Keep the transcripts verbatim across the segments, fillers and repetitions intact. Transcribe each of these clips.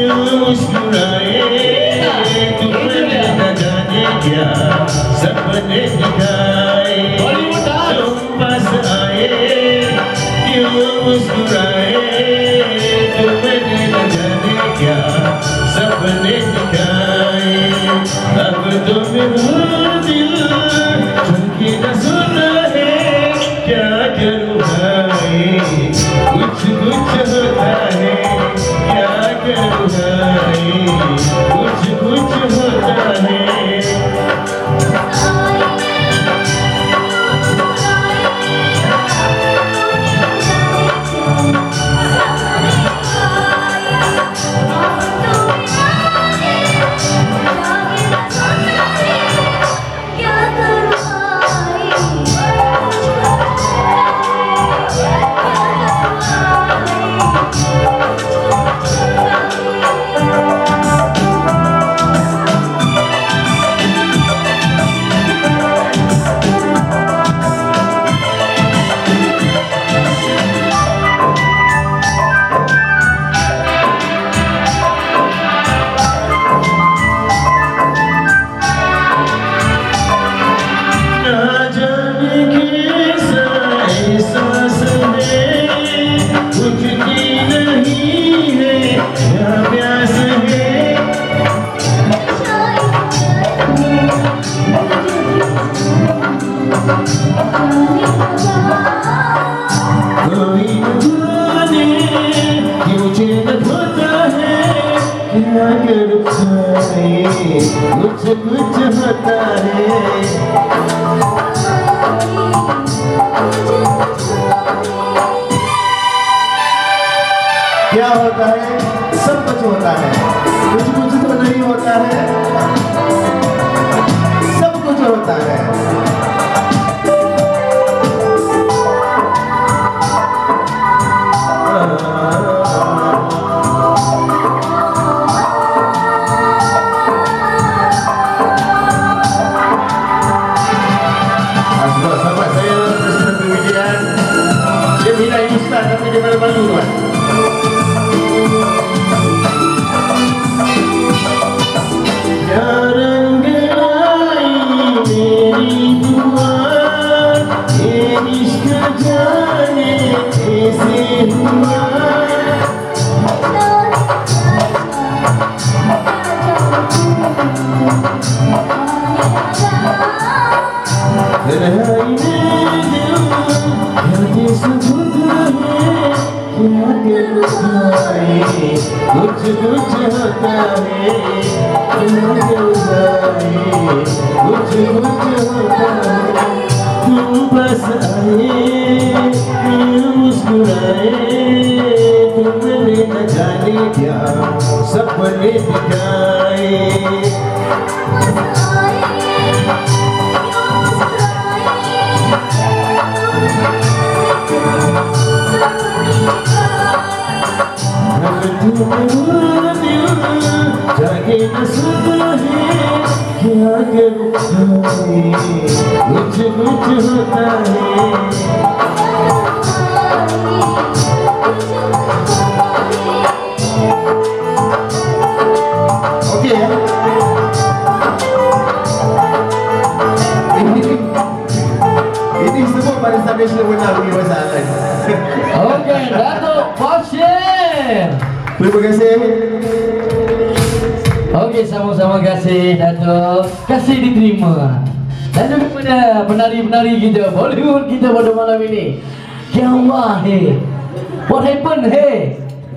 मुस्कुराए तुमने न जाने क्या सपने दिखाए, तुम पास आए क्यों मुस्कुराए तुमने न जाने क्या सपने दिखाए। अब तो मेरा दिल धड़के न सुना है, क्या करूँ भाई कुछ कुछ होता है, क्या करूँ भाई कुछ कुछ होता है। कुछ कुछ होता है। क्या होता है? सब कुछ होता है, कुछ कुछ तो नहीं होता है, सब कुछ होता है। Tapi dia malu-malu kan? Ya renggai meri dua, ye ishq jaane kaise hua. Ternai mein dil kya sabut क्या करूँ भाई कुछ कुछ होता है, क्या करूँ भाई कुछ कुछ होता है। तुम बस आए क्यों मुस्कुराए तुमने न जाने क्या सपने दिखाए। जाके न सुना है, क्या करूँ भाई कुछ कुछ होता है। Oke ya. Ini ini semua barisan nasional benar punya masalah. Oke, Datuk Fashir. Terima kasih. Okey, sama-sama kasih Datuk. Kasih diterima. Dan juga kepada penari-penari kita, Bollywood kita pada malam ini. Ya Allah, hey. What happened, hey?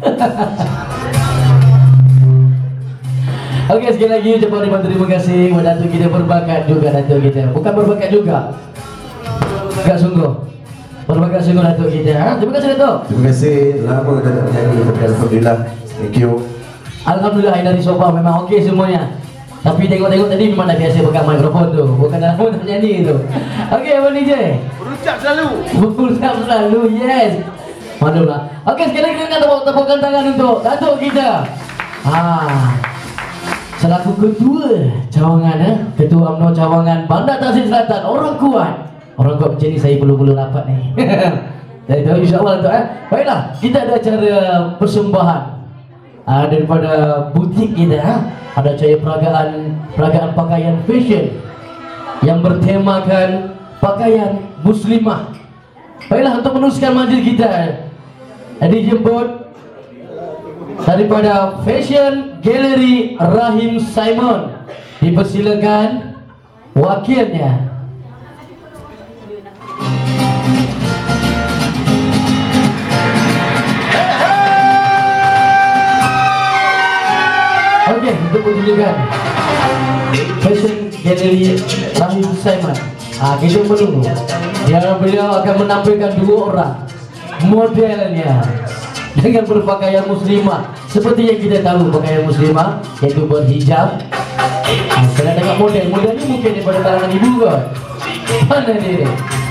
Okey, sekali lagi ucapan ribuan terima kasih kepada Datuk kita, berbakat juga Datuk kita. Bukan berbakat juga. Enggak sungguh. Berbakat sungguh Datuk kita. Ha? Terima kasih Datuk. Terima kasih. Lama kita tak nyanyi, tapi alhamdulillah. Thank you. Alhamdulillah dari sofa memang okey semuanya. Tapi tengok-tengok tadi memang dah biasa pegang mikrofon tu. Bukan dalam nak nyanyi tu. Okey, Abang D J. Berucap selalu. Berucap selalu, yes. Maklumlah. Okey, sekali lagi kita tepuk tangan untuk Datuk kita. Ha. Selaku ketua cawangan eh, ketua UMNO cawangan Bandar Tasik Selatan, orang kuat. Orang kuat macam ni saya perlu-perlu rapat ni. Jadi tahu insya-Allah Datuk eh. Baiklah, kita ada acara persembahan uh, daripada butik kita, ha? Ada cahaya peragaan peragaan pakaian fashion yang bertemakan pakaian muslimah. Baiklah, untuk meneruskan majlis kita dijemput daripada Fashion Gallery Rahim Simon. Dipersilakan wakilnya. Okey, untuk pertunjukan Fashion Gallery Rahim Simon. Ah, kita menunggu. Dia beliau akan menampilkan dua orang modelnya dengan berpakaian muslimah seperti yang kita tahu pakaian muslimah, yaitu berhijab. Ah, saya tengok model, model ni mungkin daripada kalangan ibu ke? Mana dia?